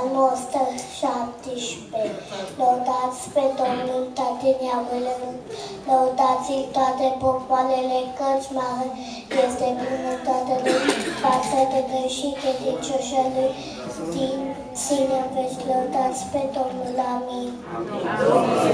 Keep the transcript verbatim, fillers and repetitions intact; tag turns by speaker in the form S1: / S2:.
S1: Psalmul o sută șaptesprezece. Lăudați pe Domnul toate neamurile, lăudați-l toate popoarele, căci mare este bunătatea lui față de noi și credincioșia lui din sine veți lăudați pe Domnul. Amin.